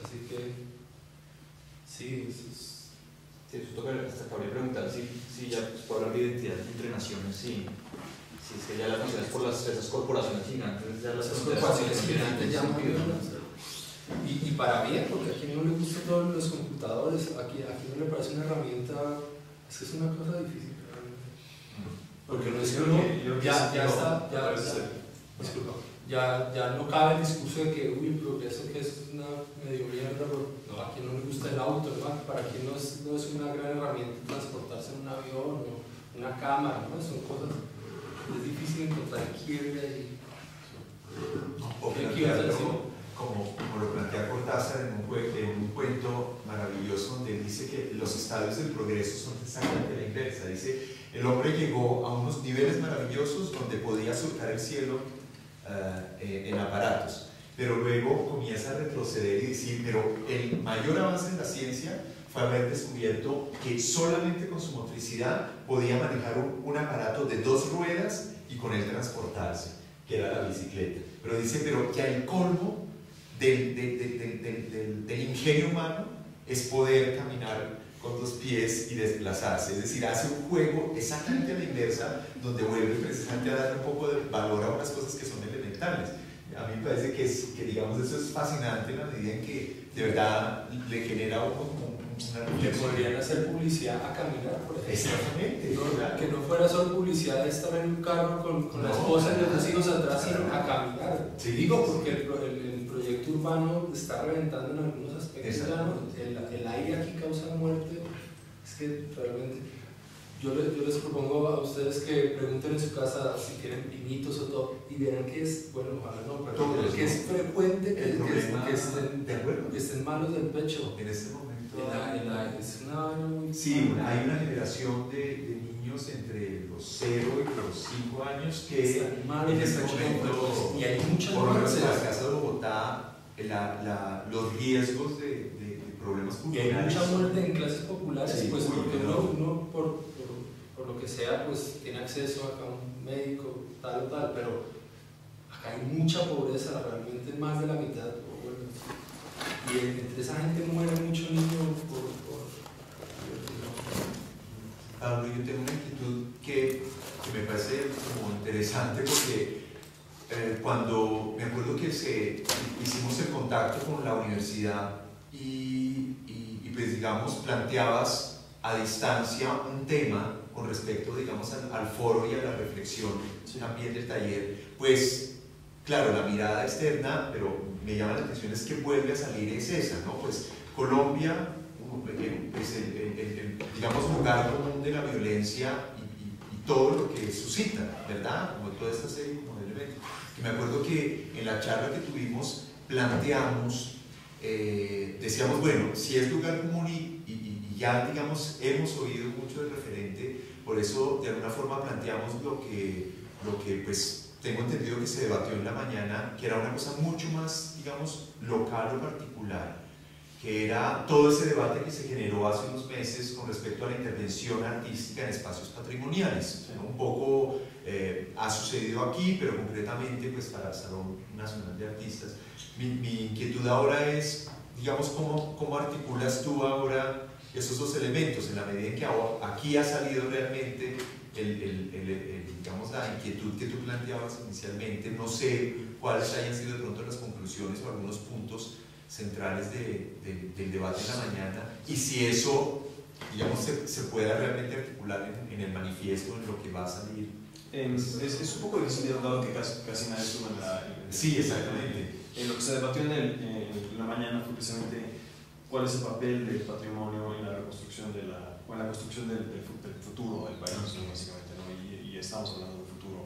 Así que sí, eso es... Sí, eso toca, hasta cabría preguntar si ya se puede hablar de identidad entre naciones, sí. Si es que ya las naciones por esas corporaciones gigantes, ya las corporaciones gigantes ya y para bien, porque aquí no le gustan todos los computadores, aquí no le parece una herramienta, es que es una cosa difícil realmente. Porque no es que uno ya no cabe el discurso de que uy, el progreso que es una medio mierda, no, a quien no le gusta el auto, ¿no? Para quien no es una gran herramienta transportarse en un avión o una cámara, ¿no? Son cosas, es difícil encontrar quiebre ahí. O plantearlo como lo plantea Cortázar en un cuento maravilloso donde dice que los estadios del progreso son exactamente la inversa. Dice, el hombre llegó a unos niveles maravillosos donde podía surcar el cielo en aparatos, pero luego comienza a retroceder y decir, pero el mayor avance en la ciencia fue haber descubierto que solamente con su motricidad podía manejar un aparato de 2 ruedas y con él transportarse, que era la bicicleta. Pero dice, pero que el colmo del ingenio humano es poder caminar con 2 pies y desplazarse, es decir, hace un juego exactamente a la inversa, donde vuelve precisamente a dar un poco de valor a unas cosas que son elementales. A mí me parece que digamos, eso es fascinante en la medida en que de verdad le genera una reflexión. Podrían hacer publicidad a caminar, por ejemplo. Exactamente. No, que no fuera solo publicidad de estar en un carro con la esposa y los 2 hijos atrás, sino a caminar. Sí, digo, porque el proyecto urbano está reventando en algunos aspectos. El aire aquí causa muerte. Es que realmente yo les propongo a ustedes que pregunten en su casa si tienen pinitos o todo y verán que es, bueno, ojalá no, pero que es frecuente que estén malos del pecho. En este momento es una vaina muy... Sí, hay una generación de niños entre los 0 y los 5 años que en este momento, y hay muchas por lo menos muertes en las casas de Bogotá, los riesgos de problemas pulmonares. Y hay mucha muerte en clases populares, sí, pues porque uno por lo que sea, pues tiene acceso a un médico, tal o tal, pero acá hay mucha pobreza, realmente más de la mitad. Y entre esa gente muere mucho niño Pablo, yo tengo una inquietud que me parece como interesante porque cuando me acuerdo que hicimos el contacto con la universidad y pues digamos planteabas a distancia un tema con respecto digamos al foro y a la reflexión también del taller, pues claro, la mirada externa, pero me llama la atención es que vuelve a salir es esa, ¿no? Pues Colombia es el digamos lugar común de la violencia y todo lo que suscita, ¿verdad? Como toda esta serie como de elementos. Y me acuerdo que en la charla que tuvimos planteamos, decíamos, bueno, si es lugar común y ya digamos hemos oído mucho del referente, por eso de alguna forma planteamos lo que pues tengo entendido que se debatió en la mañana, que era una cosa mucho más, digamos, local o particular, que era todo ese debate que se generó hace unos meses con respecto a la intervención artística en espacios patrimoniales. ¿No? Un poco ha sucedido aquí, pero concretamente pues, para el Salón Nacional de Artistas. Mi inquietud ahora es, digamos, ¿cómo articulas tú ahora esos 2 elementos, en la medida en que aquí ha salido realmente digamos, la inquietud que tú planteabas inicialmente? No sé cuáles hayan sido de pronto las conclusiones o algunos puntos centrales del debate en la mañana, y si eso, digamos, se pueda realmente articular en el manifiesto, en lo que va a salir. Es un poco difícil, dado que casi nadie estuvo en la... Sí, exactamente. Lo que se debatió en la mañana fue precisamente cuál es el papel del patrimonio en la reconstrucción en la construcción del futuro del país, ¿no? Básicamente, ¿no? Y estamos hablando de un futuro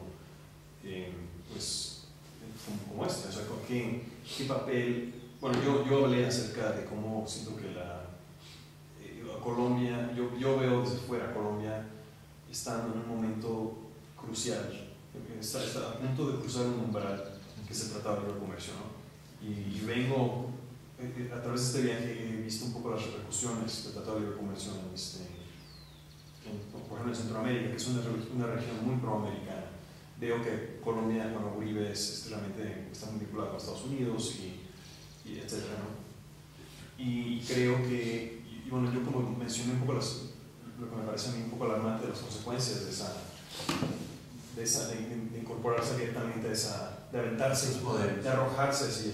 pues como este, o sea, ¿qué papel? Bueno, yo hablé acerca de cómo siento que Colombia, yo veo desde fuera, Colombia está en un momento crucial, está a punto de cruzar un umbral que se trata de libre comercio, ¿no? Y vengo, a través de este viaje he visto un poco las repercusiones del Tratado de Libre Comercio por ejemplo en Centroamérica, que es una región muy proamericana. Veo que Colombia, bueno, Uribe realmente está muy vinculado con Estados Unidos y etcétera, ¿no? y creo que, y bueno, yo como mencioné un poco lo que me parece a mí un poco alarmante de las consecuencias de incorporarse abiertamente a esa, de aventarse, de arrojarse así,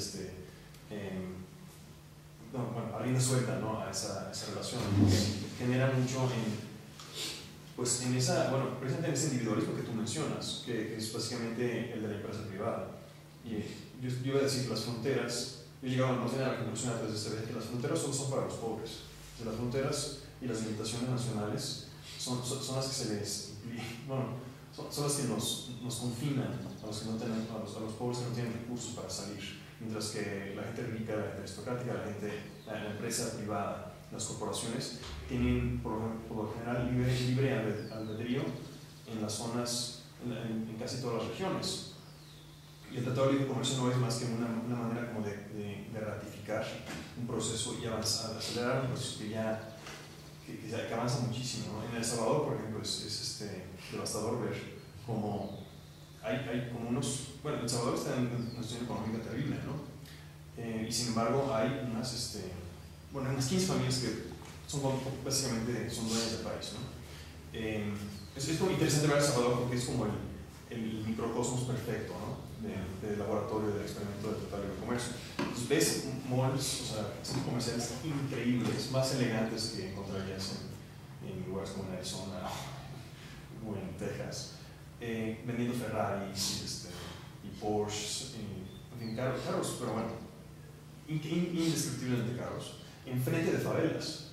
a rienda suelta, ¿no? a esa relación, que genera mucho pues en esa, bueno, precisamente en ese individualismo que tú mencionas, que es básicamente el de la empresa privada. Y yo iba a decir que las fronteras, yo he llegado a la conclusión a través de este que las fronteras solo son para los pobres. Las fronteras y las limitaciones nacionales son las que se les, bueno, son las que nos confinan a los, que no tienen, a los pobres que no tienen recursos para salir, mientras que la gente rica, la gente aristocrática, la empresa privada, las corporaciones tienen por lo general libre albedrío en las zonas, en casi todas las regiones. Y el Tratado de Libre Comercio no es más que una manera como de ratificar un proceso y avanzar, acelerar un proceso que avanza muchísimo, ¿no? En El Salvador, por ejemplo, es devastador ver cómo hay como unos, bueno, El Salvador está en una situación económica terrible, ¿no? Y sin embargo hay unas 15 familias que básicamente son dueñas del país, ¿no? Es como interesante ver El Salvador porque es como el microcosmos perfecto, ¿no? Del laboratorio del experimento del Tratado de Libre Comercio. Entonces ves malls, o sea, centros comerciales increíbles, más elegantes que encontrarías en lugares como en Arizona o en Texas, vendiendo Ferraris y Porsches, en fin, carros, pero bueno, indescriptiblemente caros, enfrente de favelas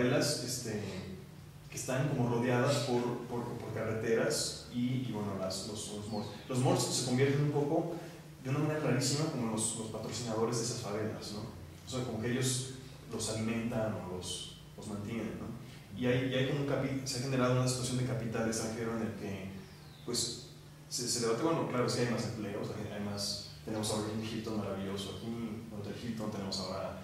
que están como rodeadas por carreteras y bueno, los malls. Los malls se convierten un poco, de una manera rarísima, como los patrocinadores de esas favelas, ¿no? O sea, como que ellos los alimentan o los mantienen, ¿no? Y hay como se ha generado una situación de capital extranjero en el que, pues, se debate, bueno, claro, sí hay más empleos, tenemos ahora un Hilton maravilloso aquí, en Hotel Hilton, tenemos ahora,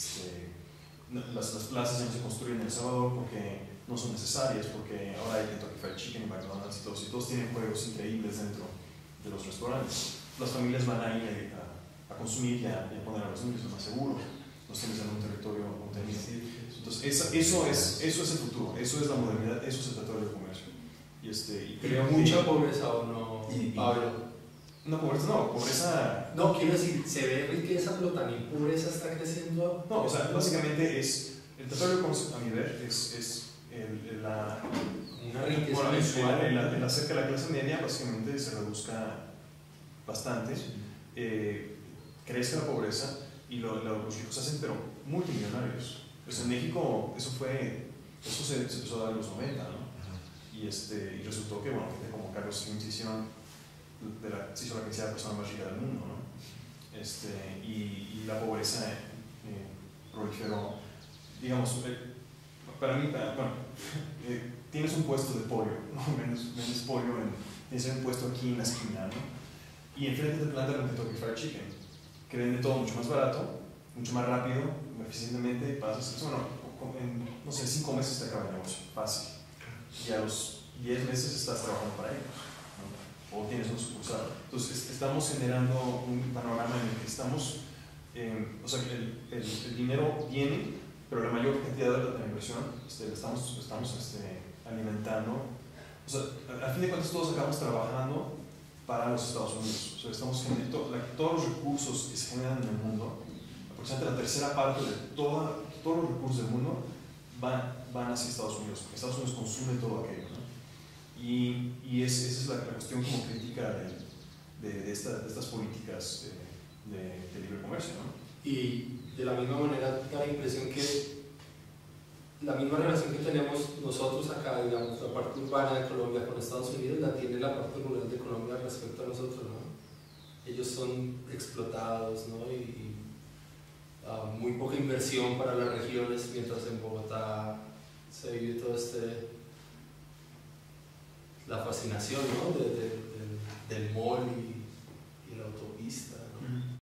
las plazas ya no se construyen en El Salvador porque no son necesarias, porque ahora hay Kentucky Fried Chicken y McDonald's y todos tienen juegos increíbles dentro de los restaurantes. Las familias van a ir a consumir y a poner a los niños, lo más seguro, los tienes en un territorio contenido. Entonces, eso es el futuro, eso es la modernidad, eso es el Tratado de Comercio. Y creo mucha pobreza o no, Pablo. No, pobreza. No, quiero decir, se ve riqueza, pero también pobreza está creciendo. No, o sea, básicamente el Tratado de Comercio, a mi ver, es una riqueza mensual. El hacer que la clase media básicamente se reduzca bastante, crezca la pobreza y los ricos se hacen, pero multimillonarios. Pues en México eso se empezó a dar en los 90, ¿no? Y resultó que, bueno, gente como Carlos Slim se hizo la tercera persona más rica del mundo, ¿no? Y la pobreza proliferó, digamos, para mí, bueno, tienes un puesto de pollo, ¿no? Vendes pollo, tienes un puesto aquí en la esquina, ¿no? Y enfrente te plantan un Kentucky Fried Chicken, que vende todo mucho más barato, mucho más rápido, eficientemente, en, no sé, 5 meses te acaba el negocio, fácil. Y a los 10 meses estás trabajando para ellos, ¿no? O tienes un sucursal. Entonces, estamos generando un panorama en el que estamos, o sea, el dinero viene, pero la mayor cantidad de la inversión estamos alimentando. O sea, al fin de cuentas, todos acabamos trabajando para los Estados Unidos. O sea, estamos generando todos los recursos que se generan en el mundo, aproximadamente la tercera parte de todos los recursos del mundo van hacia Estados Unidos, porque Estados Unidos consume todo aquello, ¿no? Y esa es la cuestión como crítica de estas políticas de libre comercio, ¿no? Y de la misma manera da la impresión que la misma relación que tenemos nosotros acá, digamos, la parte urbana de Colombia con Estados Unidos, la tiene la parte rural de Colombia respecto a nosotros, ¿no? Ellos son explotados, ¿no? Y muy poca inversión para las regiones, mientras en Bogotá se vive todo la fascinación, ¿no? del mall y la autopista, ¿no?